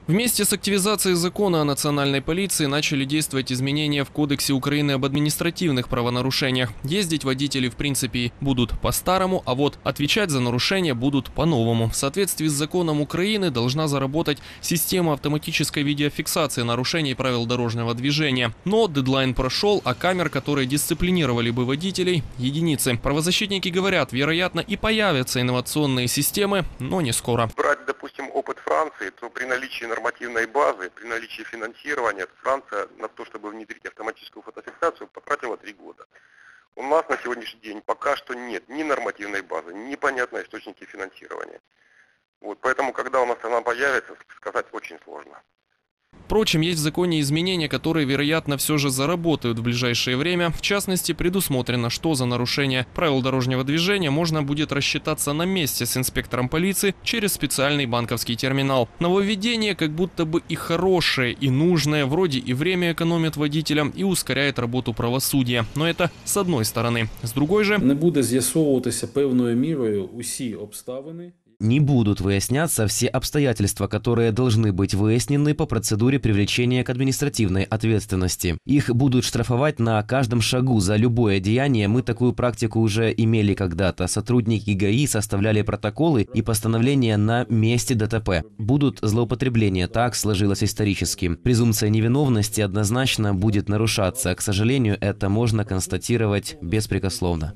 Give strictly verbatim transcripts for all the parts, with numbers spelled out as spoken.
Вместе с активизацией закона о национальной полиции начали действовать изменения в Кодексе Украины об административных правонарушениях. Ездить водители в принципе будут по-старому, а вот отвечать за нарушения будут по-новому. В соответствии с законом Украины должна заработать система автоматической видеофиксации нарушений правил дорожного движения. Но дедлайн прошел, а камер, которые дисциплинировали бы водителей, единицы. Правозащитники говорят, вероятно, и появятся инновационные системы, но не скоро. Брать, допустим, опыт Франции, то при наличии нормативной базы, при наличии финансирования, Франция на то, чтобы внедрить автоматическую фотофиксацию, потратила три года. У нас на сегодняшний день пока что нет ни нормативной базы, ни понятной источники финансирования. Вот, поэтому, когда у нас она появится, сказать очень сложно. Впрочем, есть в законе изменения, которые, вероятно, все же заработают в ближайшее время. В частности, предусмотрено, что за нарушение правил дорожного движения можно будет рассчитаться на месте с инспектором полиции через специальный банковский терминал. Нововведение как будто бы и хорошее, и нужное, вроде и время экономит водителям, и ускоряет работу правосудия. Но это с одной стороны. С другой же... Не буде з'ясовуватися певною мірою усі обставини. Не будут выясняться все обстоятельства, которые должны быть выяснены по процедуре привлечения к административной ответственности. Их будут штрафовать на каждом шагу за любое деяние. Мы такую практику уже имели когда-то. Сотрудники ГАИ составляли протоколы и постановления на месте ДТП. Будут злоупотребления, так сложилось исторически. Презумпция невиновности однозначно будет нарушаться. К сожалению, это можно констатировать беспрекословно.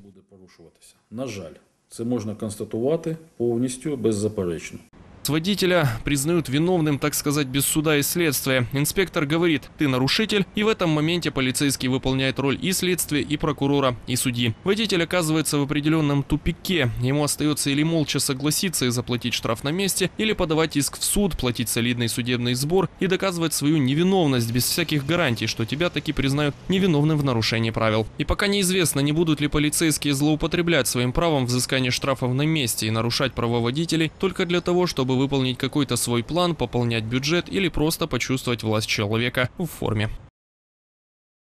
На жаль. Це можна констатувати повністю беззаперечно. Водителя признают виновным, так сказать, без суда и следствия. Инспектор говорит, ты нарушитель, и в этом моменте полицейский выполняет роль и следствия, и прокурора, и судьи. Водитель оказывается в определенном тупике. Ему остается или молча согласиться и заплатить штраф на месте, или подавать иск в суд, платить солидный судебный сбор и доказывать свою невиновность без всяких гарантий, что тебя таки признают невиновным в нарушении правил. И пока неизвестно, не будут ли полицейские злоупотреблять своим правом взыскания штрафов на месте и нарушать права водителей только для того, чтобы выполнить какой-то свой план, пополнять бюджет или просто почувствовать власть человека в форме.